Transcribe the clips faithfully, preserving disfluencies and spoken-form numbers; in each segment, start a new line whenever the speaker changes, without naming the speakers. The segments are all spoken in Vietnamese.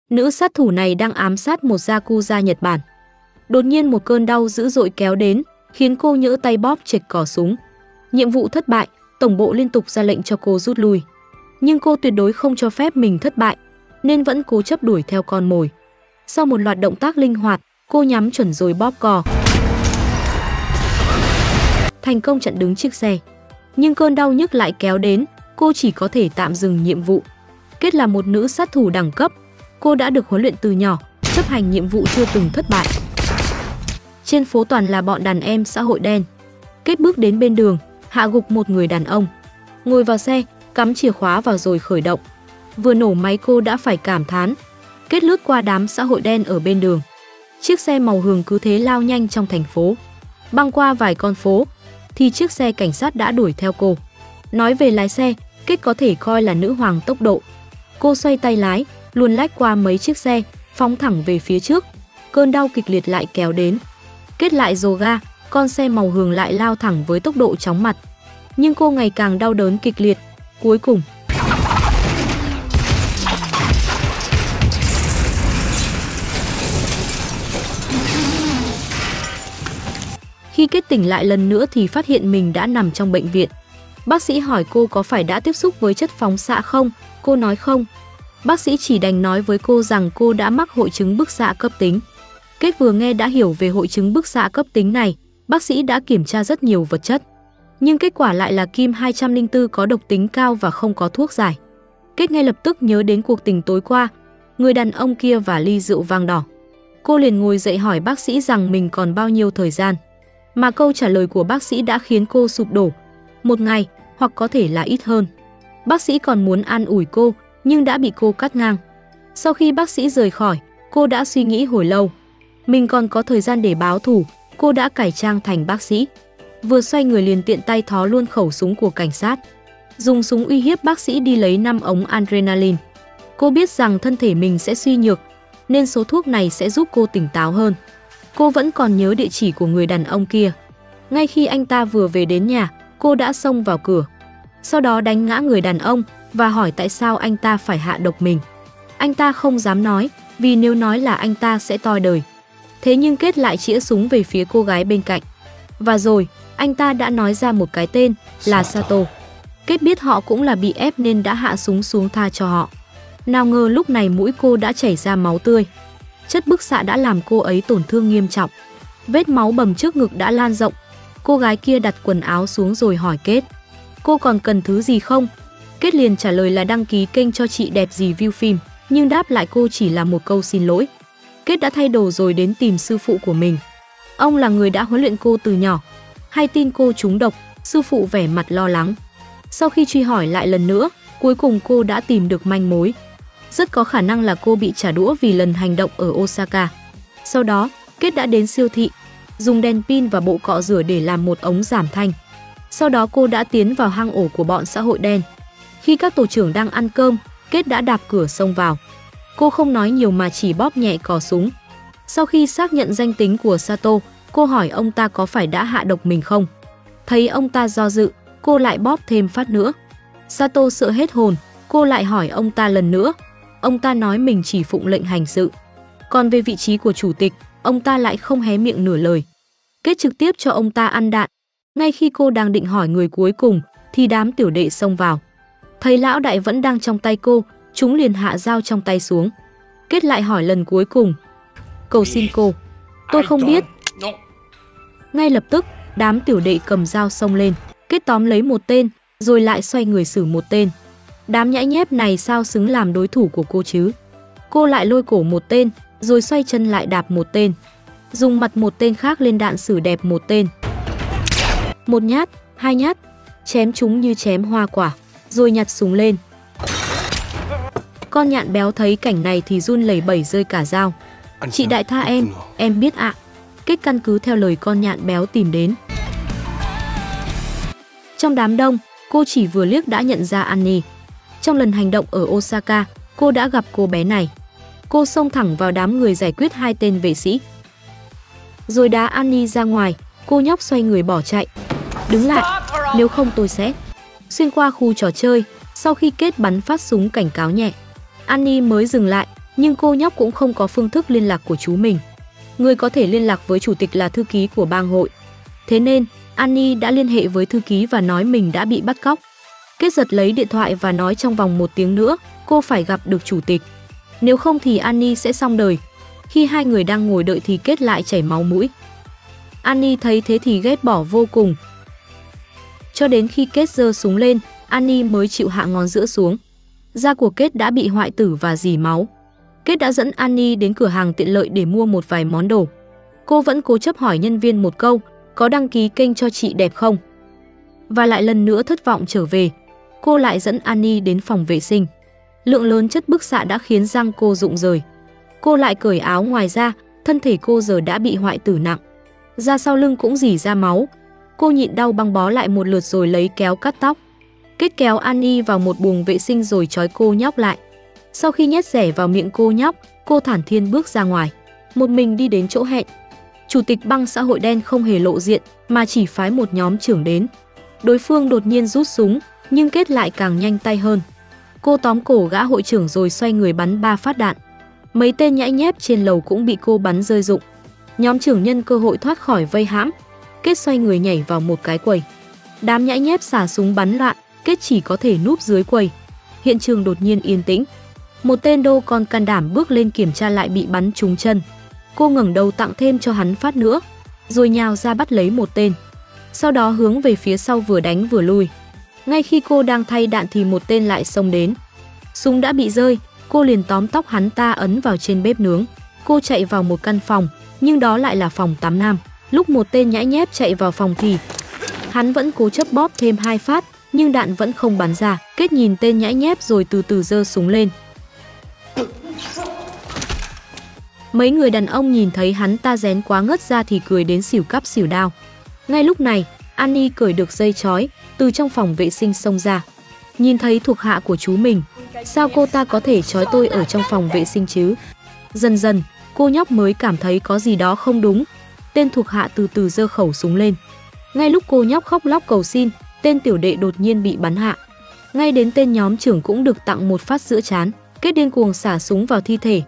Nữ sát thủ này đang ám sát một yakuza Nhật Bản. Đột nhiên một cơn đau dữ dội kéo đến, khiến cô nhỡ tay bóp chệch cò súng. Nhiệm vụ thất bại, tổng bộ liên tục ra lệnh cho cô rút lui. Nhưng cô tuyệt đối không cho phép mình thất bại, nên vẫn cố chấp đuổi theo con mồi. Sau một loạt động tác linh hoạt, cô nhắm chuẩn rồi bóp cò. Thành công chặn đứng chiếc xe. Nhưng cơn đau nhức lại kéo đến, cô chỉ có thể tạm dừng nhiệm vụ. Kết là một nữ sát thủ đẳng cấp, cô đã được huấn luyện từ nhỏ, chấp hành nhiệm vụ chưa từng thất bại. Trên phố toàn là bọn đàn em xã hội đen. Kết bước đến bên đường, hạ gục một người đàn ông. Ngồi vào xe, cắm chìa khóa vào rồi khởi động. Vừa nổ máy cô đã phải cảm thán. Kết lướt qua đám xã hội đen ở bên đường. Chiếc xe màu hường cứ thế lao nhanh trong thành phố. Băng qua vài con phố, thì chiếc xe cảnh sát đã đuổi theo cô. Nói về lái xe, Kết có thể coi là nữ hoàng tốc độ. Cô xoay tay lái, luồn lách qua mấy chiếc xe, phóng thẳng về phía trước. Cơn đau kịch liệt lại kéo đến. Kết lại dồ ga, con xe màu hường lại lao thẳng với tốc độ chóng mặt. Nhưng cô ngày càng đau đớn kịch liệt. Cuối cùng, khi Kết tỉnh lại lần nữa thì phát hiện mình đã nằm trong bệnh viện. Bác sĩ hỏi cô có phải đã tiếp xúc với chất phóng xạ không? Cô nói không. Bác sĩ chỉ đành nói với cô rằng cô đã mắc hội chứng bức xạ cấp tính. Kết vừa nghe đã hiểu về hội chứng bức xạ cấp tính này. Bác sĩ đã kiểm tra rất nhiều vật chất, nhưng kết quả lại là kim hai trăm lẻ bốn có độc tính cao và không có thuốc giải. Kết ngay lập tức nhớ đến cuộc tình tối qua, người đàn ông kia và ly rượu vang đỏ. Cô liền ngồi dậy hỏi bác sĩ rằng mình còn bao nhiêu thời gian. Mà câu trả lời của bác sĩ đã khiến cô sụp đổ. Một ngày, hoặc có thể là ít hơn. Bác sĩ còn muốn an ủi cô, nhưng đã bị cô cắt ngang. Sau khi bác sĩ rời khỏi, cô đã suy nghĩ hồi lâu. Mình còn có thời gian để báo thù, cô đã cải trang thành bác sĩ. Vừa xoay người liền tiện tay thó luôn khẩu súng của cảnh sát. Dùng súng uy hiếp bác sĩ đi lấy năm ống adrenaline. Cô biết rằng thân thể mình sẽ suy nhược, nên số thuốc này sẽ giúp cô tỉnh táo hơn. Cô vẫn còn nhớ địa chỉ của người đàn ông kia. Ngay khi anh ta vừa về đến nhà, cô đã xông vào cửa. Sau đó đánh ngã người đàn ông và hỏi tại sao anh ta phải hạ độc mình. Anh ta không dám nói, vì nếu nói là anh ta sẽ toi đời. Thế nhưng Kết lại chĩa súng về phía cô gái bên cạnh. Và rồi, anh ta đã nói ra một cái tên là Sato. Kết biết họ cũng là bị ép nên đã hạ súng xuống tha cho họ. Nào ngờ lúc này mũi cô đã chảy ra máu tươi. Chất bức xạ đã làm cô ấy tổn thương nghiêm trọng. Vết máu bầm trước ngực đã lan rộng. Cô gái kia đặt quần áo xuống rồi hỏi Kết: cô còn cần thứ gì không? Kết liền trả lời là đăng ký kênh cho chị đẹp gì view phim. Nhưng đáp lại cô chỉ là một câu xin lỗi. Kết đã thay đồ rồi đến tìm sư phụ của mình. Ông là người đã huấn luyện cô từ nhỏ. Hay tin cô trúng độc, sư phụ vẻ mặt lo lắng. Sau khi truy hỏi lại lần nữa, cuối cùng cô đã tìm được manh mối. Rất có khả năng là cô bị trả đũa vì lần hành động ở Osaka. Sau đó, Kết đã đến siêu thị, dùng đèn pin và bộ cọ rửa để làm một ống giảm thanh. Sau đó cô đã tiến vào hang ổ của bọn xã hội đen. Khi các tổ trưởng đang ăn cơm, Kết đã đạp cửa xông vào. Cô không nói nhiều mà chỉ bóp nhẹ cò súng. Sau khi xác nhận danh tính của Sato, cô hỏi ông ta có phải đã hạ độc mình không. Thấy ông ta do dự, cô lại bóp thêm phát nữa. Sato sợ hết hồn, cô lại hỏi ông ta lần nữa. Ông ta nói mình chỉ phụng lệnh hành sự. Còn về vị trí của chủ tịch, ông ta lại không hé miệng nửa lời. Kết trực tiếp cho ông ta ăn đạn. Ngay khi cô đang định hỏi người cuối cùng, thì đám tiểu đệ xông vào. Thấy lão đại vẫn đang trong tay cô, chúng liền hạ dao trong tay xuống. Kết lại hỏi lần cuối cùng: cầu xin cô, tôi không biết. Ngay lập tức, đám tiểu đệ cầm dao xông lên. Kết tóm lấy một tên, rồi lại xoay người xử một tên. Đám nhãi nhép này sao xứng làm đối thủ của cô chứ? Cô lại lôi cổ một tên, rồi xoay chân lại đạp một tên. Dùng mặt một tên khác lên đạn xử đẹp một tên. Một nhát, hai nhát, chém chúng như chém hoa quả, rồi nhặt súng lên. Con nhạn béo thấy cảnh này thì run lẩy bẩy rơi cả dao. Chị đại tha em, em biết ạ. Kết căn cứ theo lời con nhạn béo tìm đến. Trong đám đông, cô chỉ vừa liếc đã nhận ra Annie. Trong lần hành động ở Osaka, cô đã gặp cô bé này. Cô xông thẳng vào đám người giải quyết hai tên vệ sĩ, rồi đá Annie ra ngoài. Cô nhóc xoay người bỏ chạy. Đứng lại, nếu không tôi sẽ... Xuyên qua khu trò chơi, sau khi Kết bắn phát súng cảnh cáo nhẹ, Annie mới dừng lại. nhưng cô nhóc cũng không có phương thức liên lạc của chú mình. Người có thể liên lạc với chủ tịch là thư ký của bang hội. Thế nên, Annie đã liên hệ với thư ký và nói mình đã bị bắt cóc. Kết giật lấy điện thoại và nói trong vòng một tiếng nữa, cô phải gặp được chủ tịch. Nếu không thì Annie sẽ xong đời. Khi hai người đang ngồi đợi thì Kết lại chảy máu mũi. Annie thấy thế thì ghét bỏ vô cùng. Cho đến khi Kết giơ súng lên, Annie mới chịu hạ ngón giữa xuống. Da của Kết đã bị hoại tử và rỉ máu. Kết đã dẫn Annie đến cửa hàng tiện lợi để mua một vài món đồ. Cô vẫn cố chấp hỏi nhân viên một câu, có đăng ký kênh cho chị đẹp không? Và lại lần nữa thất vọng trở về. Cô lại dẫn Annie đến phòng vệ sinh. Lượng lớn chất bức xạ đã khiến răng cô rụng rời. Cô lại cởi áo ngoài ra, thân thể cô giờ đã bị hoại tử nặng. Da sau lưng cũng rỉ ra máu. Cô nhịn đau băng bó lại một lượt rồi lấy kéo cắt tóc. Kết kéo Annie vào một buồng vệ sinh rồi trói cô nhóc lại. Sau khi nhét rẻ vào miệng cô nhóc, cô thản thiên bước ra ngoài, một mình đi đến chỗ hẹn. Chủ tịch băng xã hội đen không hề lộ diện mà chỉ phái một nhóm trưởng đến. Đối phương đột nhiên rút súng, nhưng Kết lại càng nhanh tay hơn. Cô tóm cổ gã hội trưởng rồi xoay người bắn ba phát đạn. Mấy tên nhãi nhép trên lầu cũng bị cô bắn rơi rụng. Nhóm trưởng nhân cơ hội thoát khỏi vây hãm. Kết xoay người nhảy vào một cái quầy. Đám nhãi nhép xả súng bắn loạn, Kết chỉ có thể núp dưới quầy. Hiện trường đột nhiên yên tĩnh. Một tên đô con can đảm bước lên kiểm tra lại bị bắn trúng chân. Cô ngẩng đầu tặng thêm cho hắn phát nữa, rồi nhào ra bắt lấy một tên. Sau đó hướng về phía sau vừa đánh vừa lui. Ngay khi cô đang thay đạn thì một tên lại xông đến. Súng đã bị rơi, cô liền tóm tóc hắn ta ấn vào trên bếp nướng. Cô chạy vào một căn phòng, nhưng đó lại là phòng tắm nam. Lúc một tên nhãi nhép chạy vào phòng thì hắn vẫn cố chấp bóp thêm hai phát, nhưng đạn vẫn không bắn ra. Kết nhìn tên nhãi nhép rồi từ từ giơ súng lên. Mấy người đàn ông nhìn thấy hắn ta rén quá ngất ra thì cười đến xỉu cắp xỉu đao. Ngay lúc này, Annie cởi được dây trói, từ trong phòng vệ sinh xông ra. Nhìn thấy thuộc hạ của chú mình, sao cô ta có thể trói tôi ở trong phòng vệ sinh chứ? Dần dần, cô nhóc mới cảm thấy có gì đó không đúng. Tên thuộc hạ từ từ giơ khẩu súng lên. Ngay lúc cô nhóc khóc lóc cầu xin, tên tiểu đệ đột nhiên bị bắn hạ. Ngay đến tên nhóm trưởng cũng được tặng một phát giữa trán. Kết điên cuồng xả súng vào thi thể.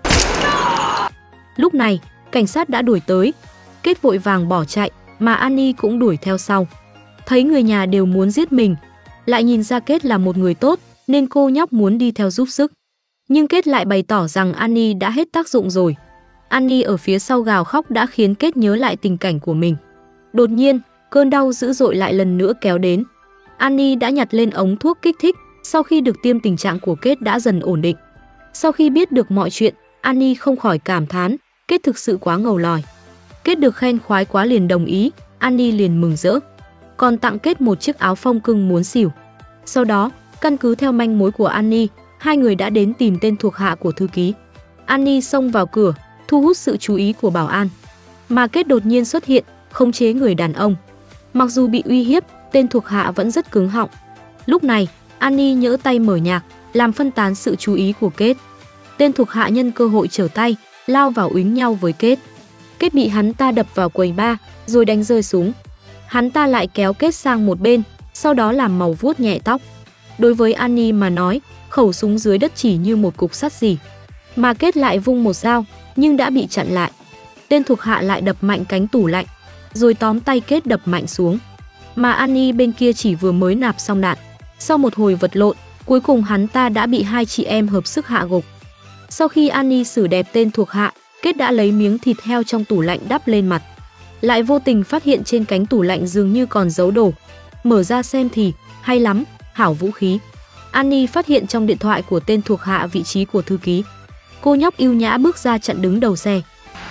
Lúc này, cảnh sát đã đuổi tới. Kết vội vàng bỏ chạy, mà Annie cũng đuổi theo sau. Thấy người nhà đều muốn giết mình, lại nhìn ra Kết là một người tốt, nên cô nhóc muốn đi theo giúp sức. Nhưng Kết lại bày tỏ rằng Annie đã hết tác dụng rồi. Annie ở phía sau gào khóc đã khiến Kết nhớ lại tình cảnh của mình. Đột nhiên, cơn đau dữ dội lại lần nữa kéo đến. Annie đã nhặt lên ống thuốc kích thích. Sau khi được tiêm, tình trạng của Kết đã dần ổn định. Sau khi biết được mọi chuyện, Annie không khỏi cảm thán, Kết thực sự quá ngầu lòi. Kết được khen khoái quá liền đồng ý, Annie liền mừng rỡ. Còn tặng Kết một chiếc áo phông cưng muốn xỉu. Sau đó, căn cứ theo manh mối của Annie, hai người đã đến tìm tên thuộc hạ của thư ký. Annie xông vào cửa, thu hút sự chú ý của bảo an. Mà Kết đột nhiên xuất hiện, khống chế người đàn ông. Mặc dù bị uy hiếp, tên thuộc hạ vẫn rất cứng họng. Lúc này, Annie nhỡ tay mở nhạc, làm phân tán sự chú ý của Kết. Tên thuộc hạ nhân cơ hội trở tay, lao vào uýnh nhau với Kết. Kết bị hắn ta đập vào quầy bar, rồi đánh rơi súng. Hắn ta lại kéo Kết sang một bên, sau đó làm màu vuốt nhẹ tóc. Đối với Annie mà nói, khẩu súng dưới đất chỉ như một cục sắt gì. Mà Kết lại vung một dao, nhưng đã bị chặn lại. Tên thuộc hạ lại đập mạnh cánh tủ lạnh, rồi tóm tay Kết đập mạnh xuống. Mà Annie bên kia chỉ vừa mới nạp xong đạn. Sau một hồi vật lộn, cuối cùng hắn ta đã bị hai chị em hợp sức hạ gục. Sau khi Annie xử đẹp tên thuộc hạ, Kết đã lấy miếng thịt heo trong tủ lạnh đắp lên mặt. Lại vô tình phát hiện trên cánh tủ lạnh dường như còn dấu đồ. Mở ra xem thì, hay lắm, hảo vũ khí. Annie phát hiện trong điện thoại của tên thuộc hạ vị trí của thư ký. Cô nhóc ưu nhã bước ra chặn đứng đầu xe.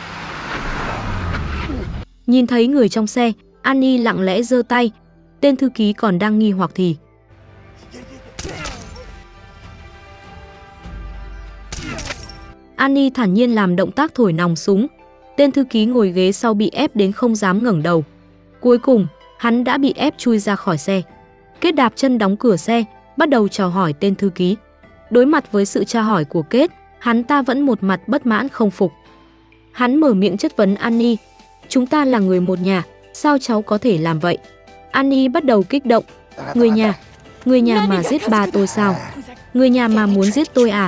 Nhìn thấy người trong xe, Annie lặng lẽ giơ tay. Tên thư ký còn đang nghi hoặc thì Annie thản nhiên làm động tác thổi nòng súng. Tên thư ký ngồi ghế sau bị ép đến không dám ngẩng đầu. Cuối cùng, hắn đã bị ép chui ra khỏi xe. Kết đạp chân đóng cửa xe, bắt đầu chào hỏi tên thư ký. Đối mặt với sự tra hỏi của Kết, hắn ta vẫn một mặt bất mãn không phục. Hắn mở miệng chất vấn Annie. Chúng ta là người một nhà, sao cháu có thể làm vậy? Annie bắt đầu kích động. Người nhà? Người nhà mà giết ba tôi sao? Người nhà mà muốn giết tôi à?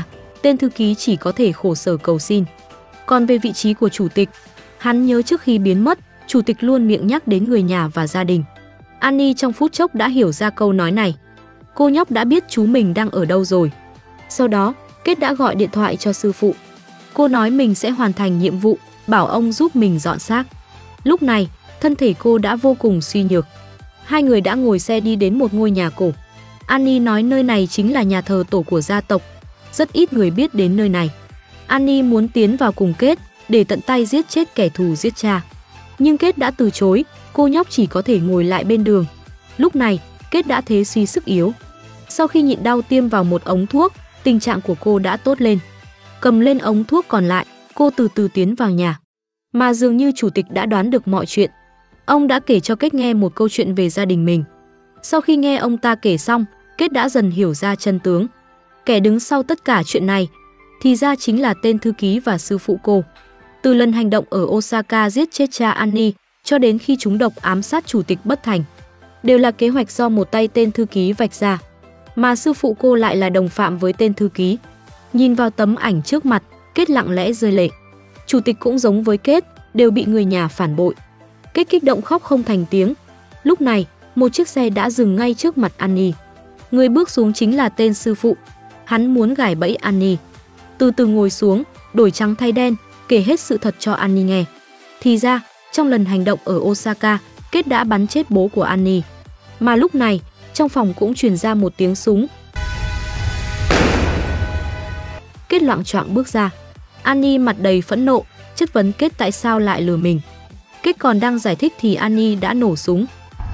tên thư ký chỉ có thể khổ sở cầu xin. Còn về vị trí của chủ tịch, hắn nhớ trước khi biến mất, chủ tịch luôn miệng nhắc đến người nhà và gia đình. Annie trong phút chốc đã hiểu ra câu nói này. Cô nhóc đã biết chú mình đang ở đâu rồi. Sau đó, Kết đã gọi điện thoại cho sư phụ. Cô nói mình sẽ hoàn thành nhiệm vụ, bảo ông giúp mình dọn xác. Lúc này, thân thể cô đã vô cùng suy nhược. Hai người đã ngồi xe đi đến một ngôi nhà cổ. Annie nói nơi này chính là nhà thờ tổ của gia tộc. Rất ít người biết đến nơi này. Annie muốn tiến vào cùng Kết để tận tay giết chết kẻ thù giết cha. Nhưng Kết đã từ chối, cô nhóc chỉ có thể ngồi lại bên đường. Lúc này, Kết đã thế suy sức yếu. Sau khi nhịn đau tiêm vào một ống thuốc, tình trạng của cô đã tốt lên. Cầm lên ống thuốc còn lại, cô từ từ tiến vào nhà. Mà dường như chủ tịch đã đoán được mọi chuyện. Ông đã kể cho Kết nghe một câu chuyện về gia đình mình. Sau khi nghe ông ta kể xong, Kết đã dần hiểu ra chân tướng. Kẻ đứng sau tất cả chuyện này, thì ra chính là tên thư ký và sư phụ cô. Từ lần hành động ở Osaka giết chết cha Annie, cho đến khi chúng độc ám sát chủ tịch bất thành, đều là kế hoạch do một tay tên thư ký vạch ra. Mà sư phụ cô lại là đồng phạm với tên thư ký. Nhìn vào tấm ảnh trước mặt, Kết lặng lẽ rơi lệ. Chủ tịch cũng giống với Kết, đều bị người nhà phản bội. Kết kích động khóc không thành tiếng. Lúc này, một chiếc xe đã dừng ngay trước mặt Annie. Người bước xuống chính là tên sư phụ. Hắn muốn gài bẫy Annie. Từ từ ngồi xuống, đổi trắng thay đen, kể hết sự thật cho Annie nghe. Thì ra, trong lần hành động ở Osaka, Kết đã bắn chết bố của Annie. Mà lúc này, trong phòng cũng truyền ra một tiếng súng. Kết loạng choạng bước ra. Annie mặt đầy phẫn nộ, chất vấn Kết tại sao lại lừa mình. Kết còn đang giải thích thì Annie đã nổ súng.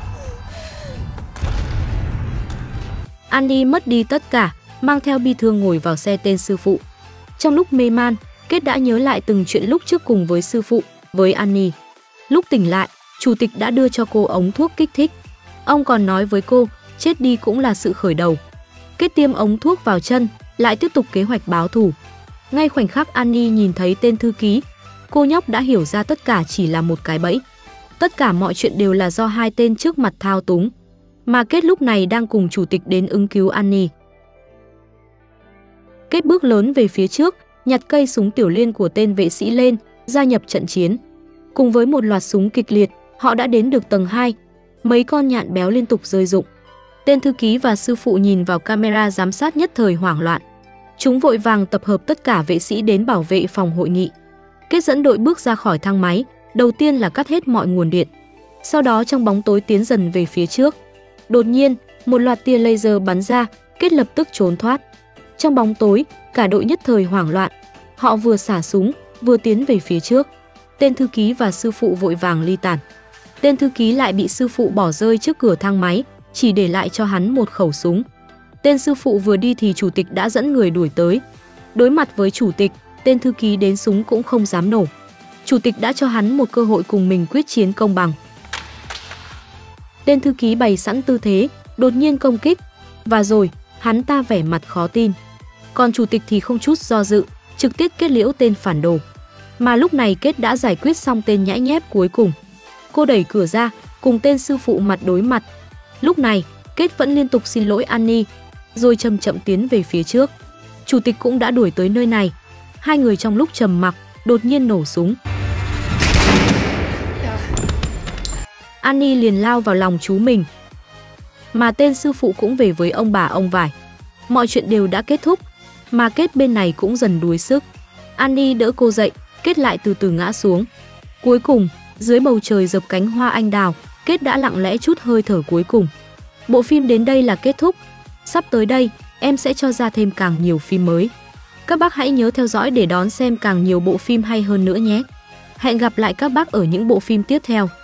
Annie mất đi tất cả, mang theo bi thương ngồi vào xe tên sư phụ. Trong lúc mê man, Kết đã nhớ lại từng chuyện lúc trước cùng với sư phụ, với Annie. Lúc tỉnh lại, chủ tịch đã đưa cho cô ống thuốc kích thích. Ông còn nói với cô, chết đi cũng là sự khởi đầu. Kết tiêm ống thuốc vào chân, lại tiếp tục kế hoạch báo thù. Ngay khoảnh khắc Annie nhìn thấy tên thư ký, cô nhóc đã hiểu ra tất cả chỉ là một cái bẫy. Tất cả mọi chuyện đều là do hai tên trước mặt thao túng. Mà Kết lúc này đang cùng chủ tịch đến ứng cứu Annie. Kết bước lớn về phía trước, nhặt cây súng tiểu liên của tên vệ sĩ lên, gia nhập trận chiến. Cùng với một loạt súng kịch liệt, họ đã đến được tầng hai. Mấy con nhạn béo liên tục rơi rụng. Tên thư ký và sư phụ nhìn vào camera giám sát nhất thời hoảng loạn. Chúng vội vàng tập hợp tất cả vệ sĩ đến bảo vệ phòng hội nghị. Kết dẫn đội bước ra khỏi thang máy, đầu tiên là cắt hết mọi nguồn điện. Sau đó trong bóng tối tiến dần về phía trước. Đột nhiên, một loạt tia laser bắn ra, Kết lập tức trốn thoát. Trong bóng tối, cả đội nhất thời hoảng loạn. Họ vừa xả súng, vừa tiến về phía trước. Tên thư ký và sư phụ vội vàng ly tản. Tên thư ký lại bị sư phụ bỏ rơi trước cửa thang máy, chỉ để lại cho hắn một khẩu súng. Tên sư phụ vừa đi thì chủ tịch đã dẫn người đuổi tới. Đối mặt với chủ tịch, tên thư ký đến súng cũng không dám nổ. Chủ tịch đã cho hắn một cơ hội cùng mình quyết chiến công bằng. Tên thư ký bày sẵn tư thế, đột nhiên công kích. Và rồi, hắn ta vẻ mặt khó tin. Còn chủ tịch thì không chút do dự, trực tiếp kết liễu tên phản đồ. Mà lúc này Kết đã giải quyết xong tên nhãi nhép cuối cùng. Cô đẩy cửa ra, cùng tên sư phụ mặt đối mặt. Lúc này, Kết vẫn liên tục xin lỗi Annie, rồi chậm chậm tiến về phía trước. Chủ tịch cũng đã đuổi tới nơi này. Hai người trong lúc trầm mặc, đột nhiên nổ súng. Annie liền lao vào lòng chú mình. Mà tên sư phụ cũng về với ông bà ông vải. Mọi chuyện đều đã kết thúc, mà Kết bên này cũng dần đuối sức. Annie đỡ cô dậy, Kết lại từ từ ngã xuống. Cuối cùng, dưới bầu trời dập cánh hoa anh đào, Kết đã lặng lẽ chút hơi thở cuối cùng. Bộ phim đến đây là kết thúc. Sắp tới đây, em sẽ cho ra thêm càng nhiều phim mới. Các bác hãy nhớ theo dõi để đón xem càng nhiều bộ phim hay hơn nữa nhé. Hẹn gặp lại các bác ở những bộ phim tiếp theo.